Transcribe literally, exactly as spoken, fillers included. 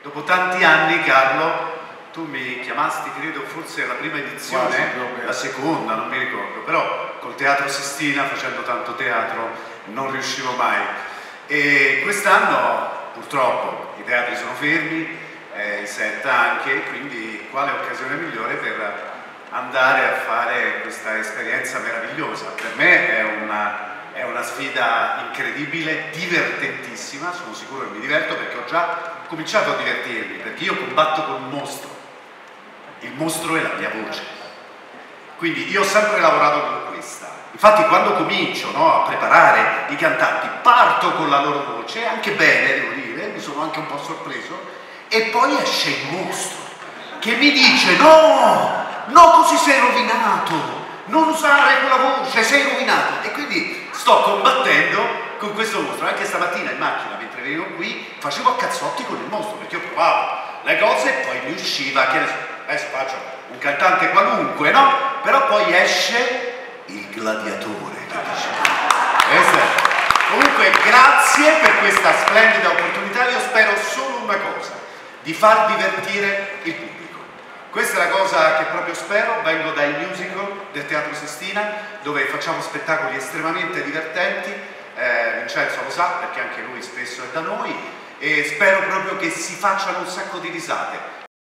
dopo tanti anni, Carlo, tu mi chiamasti, credo, forse la prima edizione, la seconda, non mi ricordo, però col Teatro Sistina, facendo tanto teatro, non riuscivo mai. E quest'anno, purtroppo, i teatri sono fermi, eh, i set anche, quindi quale occasione migliore per andare a fare questa esperienza meravigliosa. Per me è una, è una sfida incredibile, divertentissima, sono sicuro che mi diverto perché ho già cominciato a divertirmi, perché io combatto con un mostro. Il mostro è la mia voce, quindi io ho sempre lavorato con questa. Infatti quando comincio, no, a preparare i cantanti parto con la loro voce, anche bene devo dire, mi sono anche un po' sorpreso, e poi esce il mostro che mi dice no, no, così sei rovinato, non usare quella voce, sei rovinato. E quindi sto combattendo con questo mostro. Anche stamattina in macchina mentre venivo qui facevo a cazzotti con il mostro, perché io provavo le cose e poi mi usciva, che ne so, adesso faccio un cantante qualunque, no? Però poi esce il gladiatore, che dice. Comunque grazie per questa splendida opportunità. Io spero solo una cosa, di far divertire il pubblico. Questa è la cosa che proprio spero. Vengo dai musical del Teatro Sistina, dove facciamo spettacoli estremamente divertenti, eh, Vincenzo lo sa perché anche lui spesso è da noi, e spero proprio che si facciano un sacco di risate.